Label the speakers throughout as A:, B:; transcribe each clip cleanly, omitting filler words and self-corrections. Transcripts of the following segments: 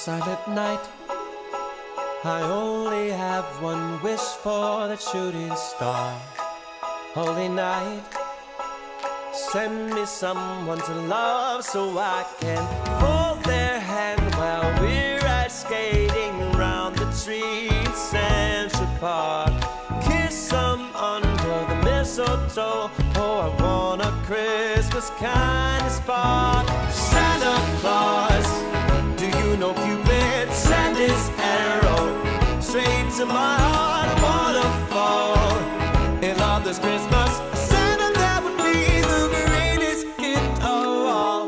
A: silent night. I only have one wish for the shooting star. Holy night, send me someone to love so I can hold their hand while we're ice skating around the trees, Central Park. Kiss them under the mistletoe. Oh, I want a Christmas kind of spark. Santa Claus, do you know Cupid sent his arrow straight to my heart? I wanna fall in love this Christmas. Santa, that would be the greatest gift of all.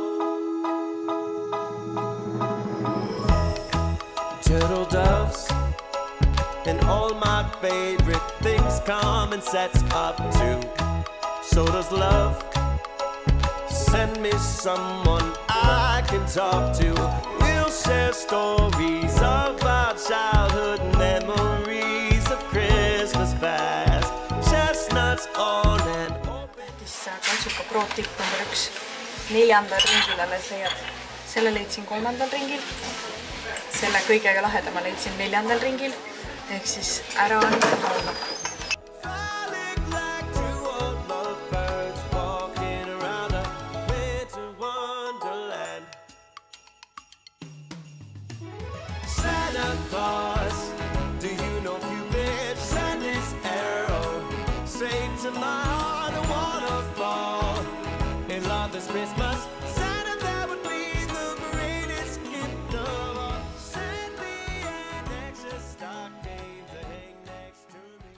A: Turtle doves and all my favorite things come in sets of two. So does love. Send me someone I can talk to. We'll share stories of our childhood memories of Christmas past. Chestnuts on and open.
B: Kantsuka pro-tipp number 1. 4. ringil alles leiad. Selle leidsin 3. ringil. Selle kõigega lahedama leidsin 4. ringil. Ehk siis ära on alla.
A: Do you know Cupid sent his arrow straight to my heart? I wanna fall in love this Christmas. Santa, that would be the greatest gift of all. Send me an extra stocking to hang next to me.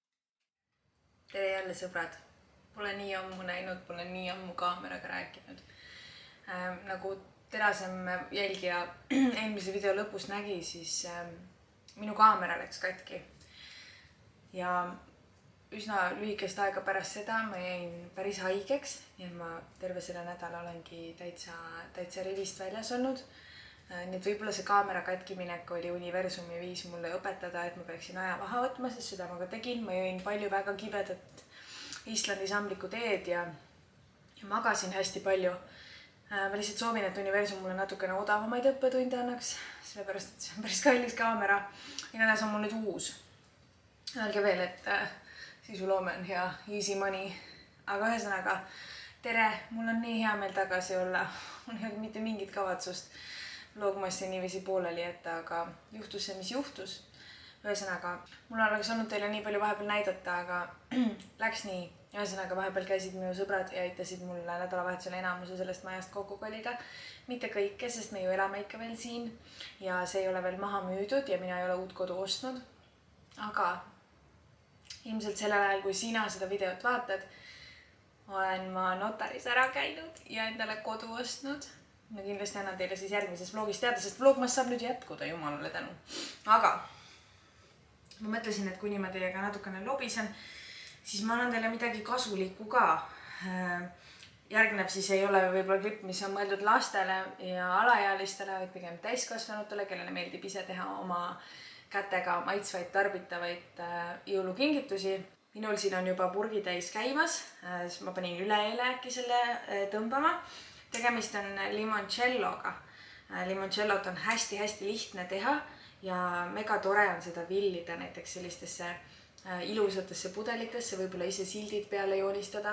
B: Tere jälle sõbrad. Pole nii ammu näinud, pole nii ammu kaameraga rääkinud. Nagu terasem jälgija eelmise video lõpus nägi, siis minu kaamera läks katki. Ja üsna lühikest aega pärast seda ma jäin päris haigeks, nii et ma terve selle nädala olengi täitsa rivist väljas olnud. Nii et võib-olla see kaamera katkiminek oli universumi viis mulle õpetada, et ma peaksin aja maha võtma, sest seda ma ka tegin. Ma jõin palju väga kibedat Islandi sambliku teed ja magasin hästi palju. Ma lihtsalt soovin, et universum mulle natukene odavamaid õppetunde annaks, sellepärast, et see on päris kallis kaamera. Igatahes on mul nüüd uus. Öelge veel, et sisuloome on hea, easy money. Aga ühesõnaga, tere, mul on nii hea meel tagasi olla. Mul ei olnud mitte mingit kavatsust vlogmassi niiviisi pooleli jätta, aga juhtus see, mis juhtus. Ühesõnaga, mul oleks olnud teile nii palju vahepeal näidata, aga läks nii. Ühesõnaga, vahepeal käisid minu sõbrad ja aitasid mulle nädalavahetusel enamuse sellest majast kokku kolida. Mitte kõike, sest me ju elame ikka veel siin ja see ei ole veel maha müüdud ja mina ei ole uut kodu ostnud. Aga ilmselt sellel ajal, kui sina seda videot vaatad, olen ma notaris ära käinud ja endale kodu ostnud. Ma kindlasti annan teile siis järgmises vlogis teada, sest vlogmas saab nüüd jätkuda, jumalale tänu. Aga ma mõtlesin, et kuni ma teiega natukene lobisen, siis ma annan teile midagi kasulikku ka. Järgneb siis ei ole võib-olla klipp, mis on mõeldud lastele ja alaealistele, vaid pigem täiskasvanutele, kellele meeldib ise teha oma kätega maitsvaid, tarbitavaid jõulukingitusi. Minul siin on juba purgi täis käimas, ma panin üleeile äkki selle tõmbama. Tegemist on limoncelloga. Limoncellot on hästi-hästi lihtne teha ja mega tore on seda villida näiteks sellistesse ilusatesse pudelitesse, võib-olla ise sildid peale joonistada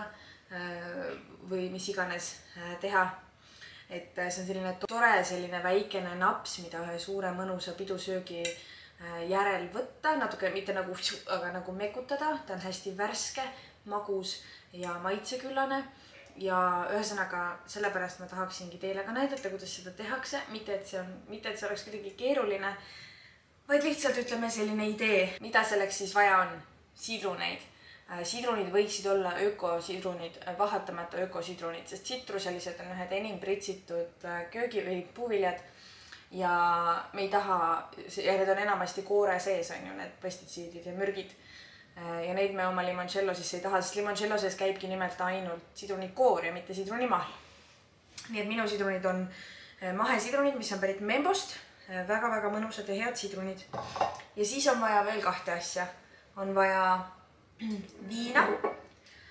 B: või mis iganes teha. Et see on selline tore, selline väikene naps, mida ühe suure mõnusa pidusöögi järel võtta, natuke mitte nagu, aga nagu mekutada. Ta on hästi värske, magus ja maitseküllane. Ja ühesõnaga, sellepärast ma tahaksingi teile ka näidata, kuidas seda tehakse. Mitte, et see oleks kuidagi keeruline, vaid lihtsalt ütleme selline idee, mida selleks siis vaja on. Sidruneid. Sidrunid võiksid olla ökosidrunid, vahatamata ökosidrunid, sest tsitrusalised on ühed enim pritsitud köögi- või puuviljad ja me ei taha, ja need on enamasti koore sees, on ju, need pestitsiidid ja mürgid. Ja neid me oma limoncello sisse ei taha, sest limoncello sees käibki nimelt ainult sidrunikoor ja mitte sidrunimahl. Nii et minu sidrunid on mahesidrunid, mis on pärit Membost. Väga-väga mõnusad ja head sidrunid. Ja siis on vaja veel 2 asja. On vaja viina.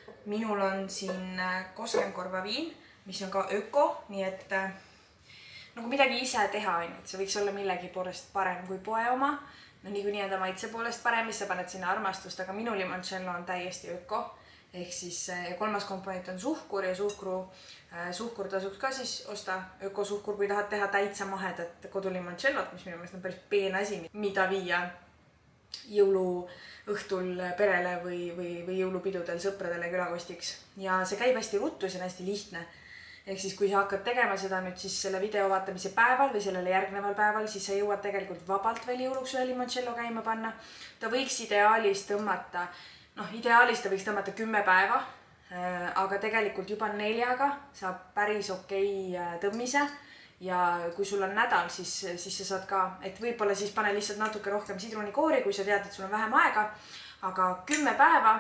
B: Minul on siin Koskenkorva viin, mis on ka öko, nii et nagu midagi ise teha ainult, see võiks olla millegi poolest parem kui poe oma. No niikuinii on ta maitse poolest parem, mis sa paned sinna armastust, aga minu limoncello on täiesti öko. Ehk siis kolmas komponent on suhkur ja suhkur tasuks ka siis osta ökosuhkur, kui tahad teha täitsa mahedat kodulimoncelot, mis minu meelest on päris peen asi, mida viia jõuluõhtul perele või jõulupidudel sõpradele külakostiks. Ja see käib hästi ruttu, see on hästi lihtne. Ehk siis kui sa hakkad tegema seda nüüd siis selle video vaatamise päeval või sellele järgneval päeval, siis sa jõuad tegelikult vabalt veel jõuluks ühe limoncello käima panna. Ta võiks ideaalis tõmmata, ideaalis ta võiks tõmmata 10 päeva, aga tegelikult juba 4-ga saab päris okei tõmmise. Ja kui sul on nädal, siis sa saad ka, et võib-olla siis pane lihtsalt natuke rohkem sidrunikoori, kui sa tead, et sul on vähem aega. Aga 10 päeva,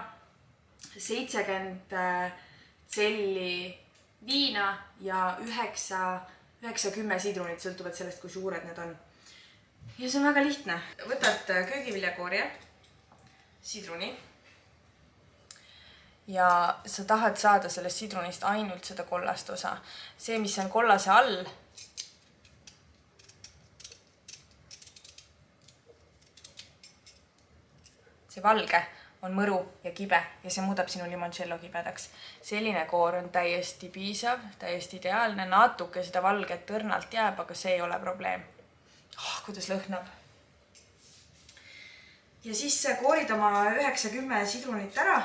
B: 70 tselli viina ja 9-10 sidrunit, sõltuvad sellest, kui suured need on. Ja see on väga lihtne. Võtad köögiviljakoorje, sidruni ja sa tahad saada sellest sidrunist ainult seda kollast osa. See, mis on kollase all, see valge on mõru ja kibe ja see muudab sinu limoncello kibedaks. Selline koor on täiesti piisav, täiesti ideaalne. Natuke seda valget tõrnalt jääb, aga see ei ole probleem. Kuidas lõhnab. Ja siis koorid oma 9-10 sidrunit ära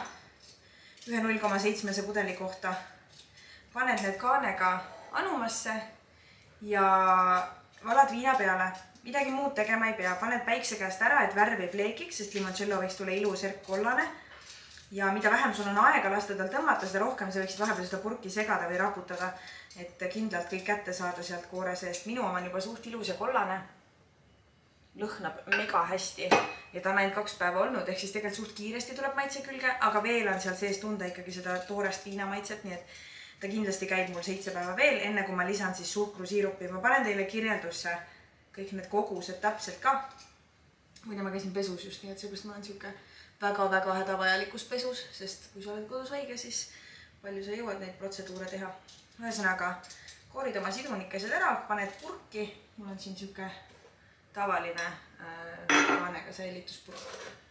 B: 1,7 pudeli kohta. Paned need kaanega anumasse ja valad viina peale. Midagi muud tegema ei pea. Paned päikse käest ära, et värv ei pleekiks, sest limoncello võiks tulla ilus erkkollane. Ja mida vähem sul on aega lasta tal tõmmata, seda rohkem sa võiksid vahepeal seda purki segada või raputada, et kindlalt kõik kätte saada sealt koore seest. Minu oma on juba suht ilus ja kollane. Lõhnab mega hästi ja ta on ainult 2 päeva olnud, ehk siis tegelikult suht kiiresti tuleb maitse külge, aga veel on seal sees tunda ikkagi seda toorest viinamaitset, nii et ta kindlasti käib mul 7 päeva veel, enne kui ma lisan siis suhkrusiirupi. Ma panen teile kirjeldusse kõik need kogused täpselt ka. Muide ma käisin pesus just, nii et seepärast ma olen siuke väga-väga hädavajalikus pesus, sest kui sa oled kodus haige, siis palju sa jõuad neid protseduure teha. Ühesõnaga, koorid oma sidrunikesed ära, paned purki. Mul on siin siuke tavaline kaanega säilituspurk.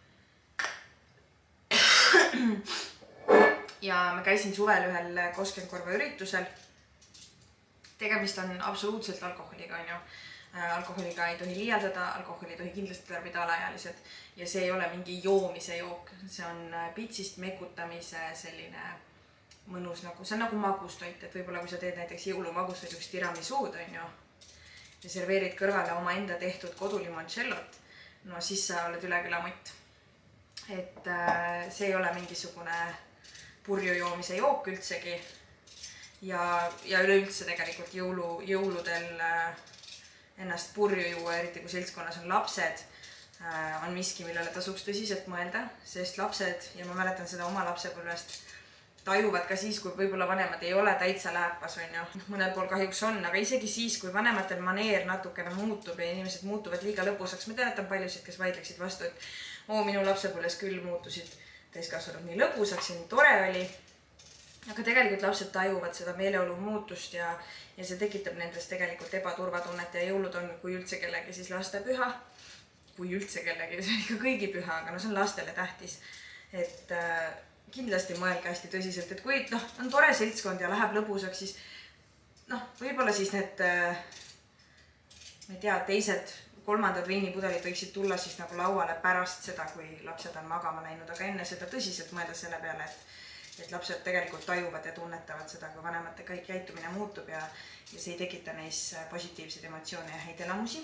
B: Ja ma käisin suvel ühel Koskenkorva üritusel. Tegemist on absoluutselt alkoholiga, on ju. Alkoholiga ei tohi liialdada, alkoholi ei tohi kindlasti tarbida alaealised ja see ei ole mingi joomise jook. See on pitsist mekutamise selline mõnus nagu, see on nagu magustoit, et võib-olla kui sa teed näiteks jõulumagustoituks tiramisud, on ju, ja serveerid kõrvale oma enda tehtud kodulimoncellot, no siis sa oled üle küla mutt. Et see ei ole mingisugune purju joomise jook üldsegi ja üleüldse tegelikult jõuludel ennast purju juua, eriti kui seltskonnas on lapsed, on miski, millele tasuks tõsiselt mõelda, sest lapsed, ja ma mäletan seda oma lapsepõlvest, tajuvad ka siis, kui võib-olla vanemad ei ole täitsa lääpas, on ju. Mõnel pool kahjuks on, aga isegi siis, kui vanematel maneer natukene muutub ja inimesed muutuvad liiga lõbusaks, ma tean, et on paljusid, kes vaidleksid vastu, et minu lapsepõlves küll muutusid täiskasvanud nii lõbusaks ja nii tore oli. Aga tegelikult lapsed tajuvad seda meeleolu muutust ja see tekitab nendes tegelikult ebaturvatunnet ja jõulud on, kui üldse kellegi siis lastepüha. Kui üldse kellegi, see on ikka kõigi püha, aga no see on lastele tähtis. Et kindlasti mõelge hästi tõsiselt, et kui on tore seltskond ja läheb lõbusaks, siis võib-olla siis need, ma ei tea, teised, kolmandad veinipudelid võiksid tulla siis nagu lauale pärast seda, kui lapsed on magama läinud, aga enne seda tõsiselt mõelda selle peale, et lapsed tegelikult tajuvad ja tunnetavad seda, kui vanemate käitumine muutub ja see ei tekita neis positiivseid emotsioone ja häid elamusi.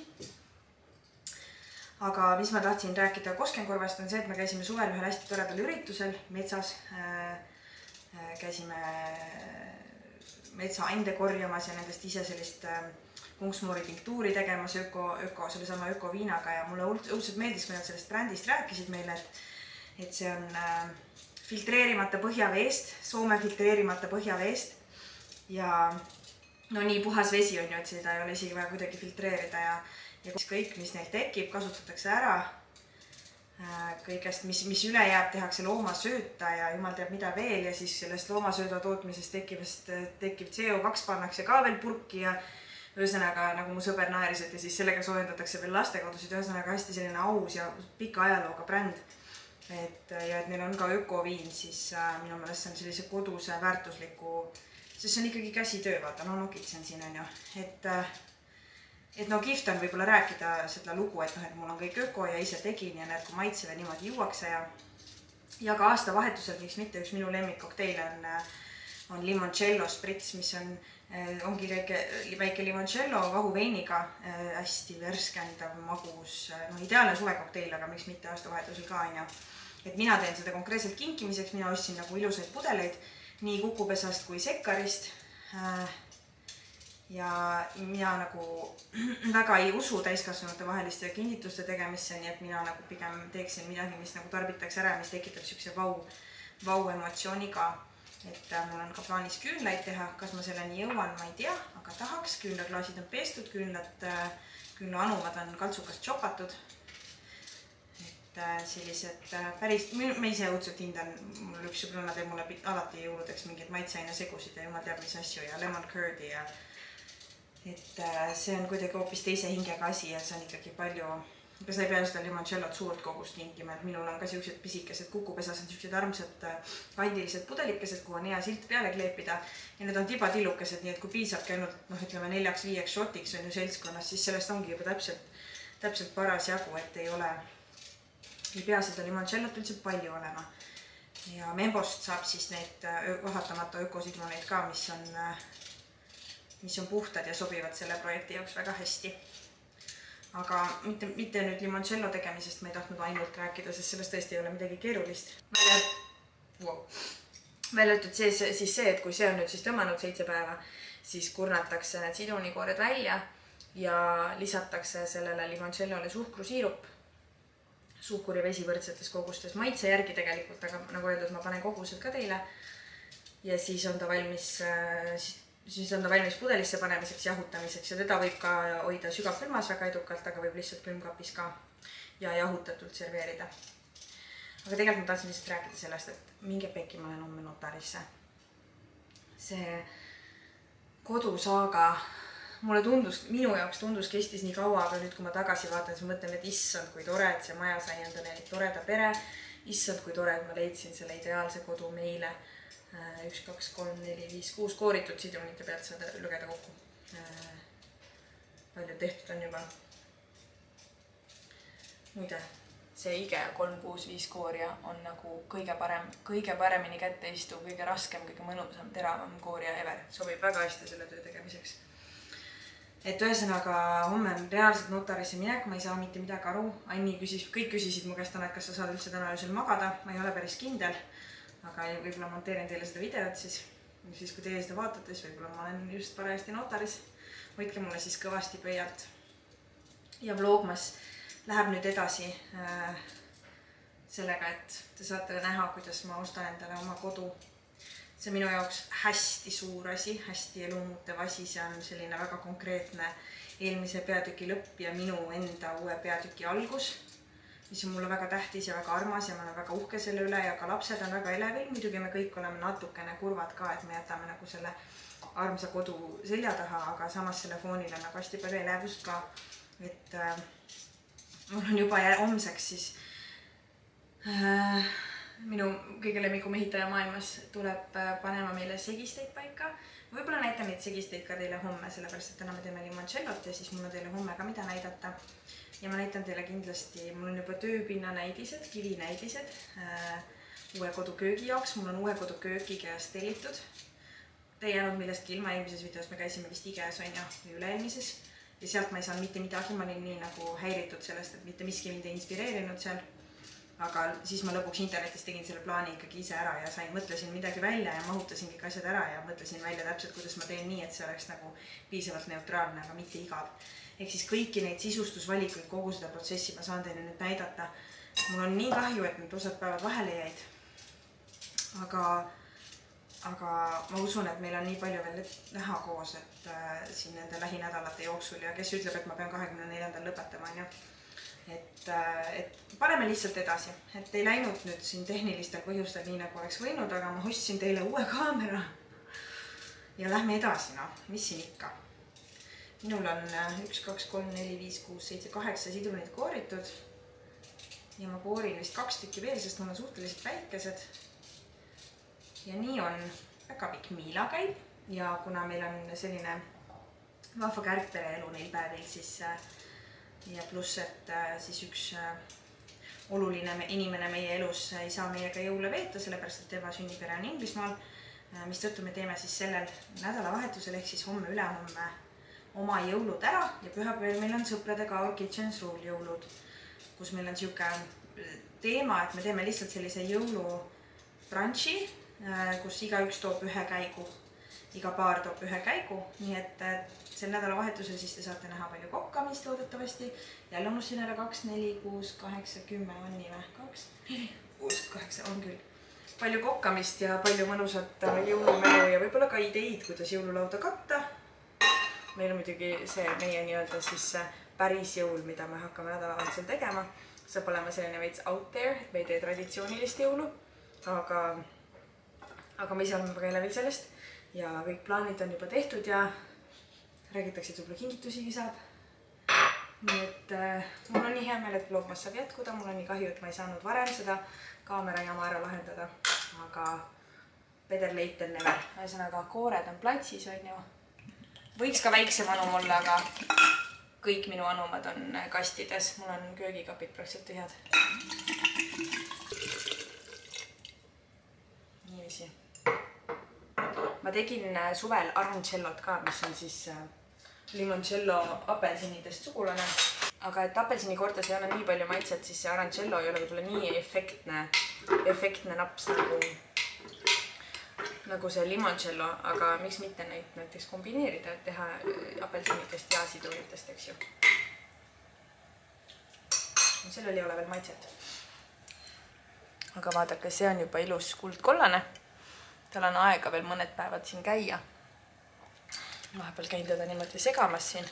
B: Aga mis ma tahtsin rääkida Koskenkorvast on see, et me käisime suvel ühel hästi toredal üritusel metsas. Käisime metsaande korjamas ja nendest ise sellist kunksmuuri tinktuuri tegemas selle sama ökoviinaga ja mulle õudselt meeldis, kui nad sellest brändist rääkisid meile, et see on filtreerimata põhjaveest, Soome filtreerimata põhjaveest ja nii puhas vesi on ju, et seda ei ole isegi vaja kuidagi filtreerida ja kõik, mis neil tekib, kasutatakse ära. Kõigest, mis üle jääb, tehakse loomasööta ja jumal teab mida veel ja siis sellest loomasööda tootmisest tekiv CO2 pannakse ka veel purki ja
C: ühesõnaga nagu mu sõber naeris, et ja siis sellega soojendatakse veel lastekodusid, ühesõnaga hästi selline aus ja pika ajalooga bränd. Ja et neil on ka ökoviin, siis minu meelest see on sellise koduse väärtusliku, sest see on ikkagi käsitöö, vaata, no nokitsen siin on ju, et no kihvt on võib-olla rääkida seda lugu, et noh, et mul on kõik öko ja ise tegin ja näed, kui maitsev ja niimoodi juuakse ja ka aastavahetusel, miks mitte, üks minu lemmikkokteil on limoncello sprits, mis ongi väike limoncello vahuveiniga, hästi värskendav, magus, no ideaalne suvekokteil, aga miks mitte aastavahetusel ka on ju. Et mina teen seda konkreetselt kinkimiseks, mina ostsin nagu ilusaid pudeleid, nii Kukupesast kui Sekkarist. Ja mina nagu väga ei usu täiskasvanute vaheliste kingituste tegemisse, nii et mina nagu pigem teeksin midagi, mis nagu tarbitakse ära, mis tekitab siukse vau emotsiooni ka. Et mul on ka plaanis küünlaid teha, kas ma selleni jõuan, ma ei tea, aga tahaks. Küünlaklaasid on peestud, küünlaanumad on kaltsukast chopatud. Et sellised päris, ma ise õudselt hindan, mul üks sõbrana teeb mulle alati jõuludeks mingid maitseaine segusid ja jumal teab mis asju ja lemon curdi ja et see on kuidagi hoopis teise hingega asi ja see on ikkagi palju, aga sa ei pea seda limoncellot suurt kogust kinkima, et minul on ka siuksed pisikesed Kukupesas on siuksed armsad kandilised pudelikesed, kuhu on hea silt peale kleepida ja need on tibatillukesed, nii et kui piisabki ainult, noh, ütleme 4-5 šotiks on ju seltskonnas, siis sellest ongi juba täpselt paras jagu, et ei pea seda limoncellot üldse palju olema. Ja Membost saab siis neid vahatamata ökosidruneid ka, mis on puhtad ja sobivad selle projekti jaoks väga hästi. Aga mitte nüüd limoncello tegemisest ma ei tahtnud ainult rääkida, sest sellest tõesti ei ole midagi keerulist. Välja ütled siis see, et kui see on nüüd siis tõmmanud 7 päeva, siis kurnatakse need sidrunikoored välja ja lisatakse sellele limoncellole suhkrusiirup. Suhkur ja vesi võrdsetes kogustes maitse järgi tegelikult, aga nagu öeldud, ma panen kogused ka teile. Ja siis on ta valmis pudelisse panemiseks, jahutamiseks ja teda võib ka hoida sügavkülmas väga edukalt, aga võib lihtsalt külmkapis ka ja jahutatult serveerida. Aga tegelikult ma tahtsin lihtsalt rääkida sellest, et minge pekki, ma olen homme notarisse. See kodusaaga minu jaoks tundus kestis nii kaua, aga nüüd kui ma tagasi vaatan, siis mõtlen, et issand, kui tore, et see maja sai endale toreda pere. Issand, kui tore, et ma leidsin selle ideaalse kodu meile. 1, 2, 3, 4, 5, 6 kooritud sidrunite pealt saada lugeda kokku. Palju tehtud on juba. Muide, see IKEA 365 kooria on nagu kõige paremini kätte istuv, kõige raskem, kõige mõnusam, teravam kooria ever. Sobib väga hästi selle töö tegemiseks. Et ühesõnaga homme on reaalselt notarisse minek, ma ei saa mitte midagi aru. Anni kõik küsisid mu käest täna, et kas sa saad üldse täna öösel magada. Ma ei ole päris kindel, aga võib-olla monteerin teile seda videot siis. Siis kui teie seda vaatate, siis võib-olla ma olen just parajasti notaris. Hoidke mulle siis kõvasti pöialt. Ja Vlogmas läheb nüüd edasi sellega, et te saate näha, kuidas ma ostan endale oma kodu. See minu jaoks hästi suur asi, hästi elumuutev asi, see on selline väga konkreetne eelmise peatüki lõpp ja minu enda uue peatüki algus, mis on mulle väga tähtis ja väga armas ja ma olen väga uhke selle üle ja ka lapsed on väga elevil. Muidugi me kõik oleme natukene kurvad ka, et me jätame nagu selle armsa kodu selja taha, aga samas selle foonil on nagu hästi palju elevust ka. Et mul on juba homseks siis minu kõige lemmikum ehitaja maailmas tuleb panema meile segisteid paika. Võib-olla näitan neid segisteid ka teile homme, sellepärast et täna me teeme limoncellot ja siis mul on teile homme ka mida näidata. Ja ma näitan teile kindlasti, mul on juba tööpinna näidised, kivinäidised uue koduköögi jaoks. Mul on uue koduköögi käest tellitud. Te ei jäänud millestki ilma, eelmises videos me käisime vist IKEAs on ju, või üle-eelmises. Ja sealt ma ei saanud mitte midagi, ma olin nii nagu häiritud sellest, et mitte miski mind ei inspireerinud seal. Aga siis ma lõpuks internetis tegin selle plaani ikkagi ise ära ja mõtlesin midagi välja ja mahutasin kõik asjad ära ja mõtlesin välja täpselt, kuidas ma teen nii, et see oleks nagu piisavalt neutraalne, aga mitte igav. Ehk siis kõiki neid sisustusvalikuid, kogu seda protsessi ma saan teile nüüd näidata. Mul on nii kahju, et need osad päevad vahele jäid. Aga ma usun, et meil on nii palju veel näha koos, et siin nende lähinädalate jooksul ja kes ütleb, et ma pean 24. lõpetama, on ju. Et paneme lihtsalt edasi, et ei läinud nüüd siin tehnilistel põhjustel nii nagu oleks võinud, aga ma ostsin teile uue kaamera ja lähme edasi, noh, mis siin ikka. minul on 1, 2, 3, 4, 5, 6, 7, 8 sidrunit kooritud. Ja ma koorin vist 2 tükki veel, sest mul on suhteliselt väikesed. Ja nii on väga pikk Miila käib. Ja kuna meil on selline vahva kärgpere elu neil päevil, siis ja pluss, et siis üks oluline inimene meie elus ei saa meiega jõule veeta, sellepärast et tema sünnipere on Inglismaal, mistõttu me teeme siis sellel nädalavahetusel ehk siis homme ülehomme oma jõulud ära ja pühapäeval meil on sõpradega Kitchens Rule jõulud, kus meil on siuke teema, et me teeme lihtsalt sellise jõulubrunchi, kus igaüks toob ühe käigu, iga paar toob ühe käigu, nii et sel nädalavahetusel siis te saate näha palju kokkamist loodetavasti. Jälle unustasin ära 2, 4, 6, 8, 10 on nii või? 2, 4, 6, 8 on küll. Palju kokkamist ja palju mõnusat jõulumälu ja võib-olla ka ideid, kuidas jõululauda katta. Meil on muidugi see meie nii-öelda siis päris jõul, mida me hakkame nädalavahetusel tegema. Saab olema selline veits out there, et me ei tee traditsioonilist jõulu, aga me ise oleme väga elevil sellest ja kõik plaanid on juba tehtud ja räägitakse, et võib-olla kingitusigi saab. Nii et mul on nii hea meel, et vlogmas saab jätkuda. Mul on nii kahju, et ma ei saanud varem seda kaamerajama ära lahendada, aga better late than never. Ühesõnaga, koored on platsis, on ju. Võiks ka väiksem anum olla, aga kõik minu anumad on kastides. Mul on köögikapid praktiliselt tühjad. Niiviisi. Ma tegin suvel arancellot ka, mis on siis limoncello apelsinidest sugulane. Aga et apelsini kordas ei ole nii palju maitset, siis see arancello ei ole võib-olla nii efektne naps nagu see limoncello, aga miks mitte neid näiteks kombineerida, et teha apelsinidest ja sidrunitest, eks ju. Sellel ei ole veel maitset. Aga vaadake, see on juba ilus kuldkollane. Tal on aega veel mõned päevad siin käia. Vahepeal käin teda niimoodi segamas siin.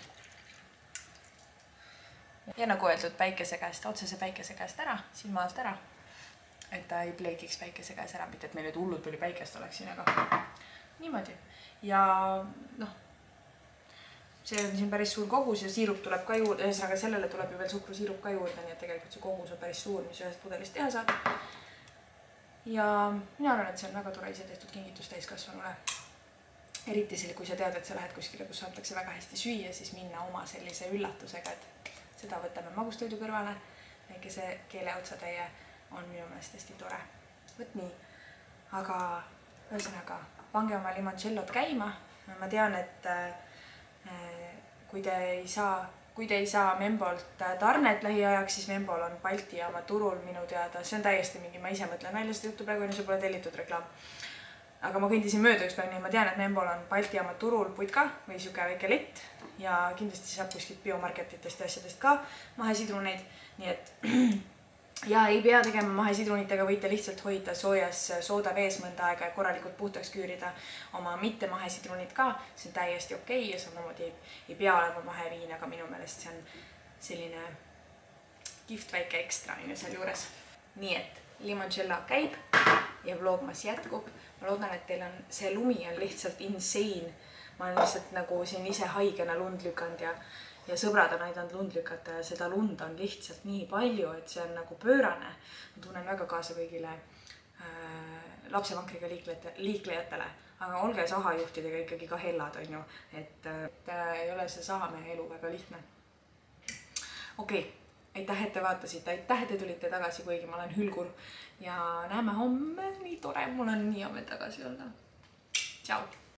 C: Ja nagu öeldud, päikese käest, otsese päikese käest ära, silma alt ära. Et ta ei pleegiks päikese käes ära, mitte et meil nüüd hullud palju päikest oleks siin, aga niimoodi. Ja noh, see on siin päris suur kogus ja siirup tuleb ka juurde, ühesõnaga sellele tuleb ju veel suhkrusiirup ka juurde, nii et tegelikult see kogus on päris suur, mis ühest pudelist teha saab. Ja mina arvan, et see on väga tore ise tehtud kingitus täiskasvanule. Eriti selle, kui sa tead, et sa lähed kuskile, kus antakse väga hästi süüa, siis minna oma sellise üllatusega, et seda võtame magustoidu kõrvale. Väikese keeleotsatäie on minu meelest hästi tore. Võt nii. Aga ühesõnaga, pange oma limoncellot käima. Ma tean, et kui te ei saa Membolt tarnet lähiajaks, siis Membol on Balti jaama turul minu teada. See on täiesti mingi, ma ise mõtlen välja seda juttu praegu, see pole tellitud reklaam. Aga ma kõndisin mööda üks päev, nii ma tean, et Membol on Balti jaama turul putka või siuke väike lett ja kindlasti saab kuskilt biomarketitest ja asjadest ka mahesidruneid. Nii et ja ei pea tegema mahesidrunitega, võite lihtsalt hoida soojas sooda vees mõnda aega ja korralikult puhtaks küürida oma mitte mahesidrunid ka. See on täiesti okei ja samamoodi ei pea olema maheviin, aga minu meelest see on selline kihvt väike ekstra seal juures. Nii et limoncello käib ja vlogmas jätkub. Ma loodan, et teil on see lumi on lihtsalt insane. Ma olen lihtsalt nagu siin ise haigena lund lükanud ja sõbrad on aidanud lund lükata ja seda lund on lihtsalt nii palju, et see on nagu pöörane. Ma tunnen väga kaasa kõigile lapsevankriga liiklejatele, aga olge sahajuhtidega ikkagi ka hellad, on ju, et ei ole see sahamehe elu väga lihtne. Okei, aitäh, et te vaatasite, aitäh, et te tulite tagasi, kuigi ma olen hülgur ja näeme homme, nii tore, mul on nii hea meel tagasi olla. Tšau!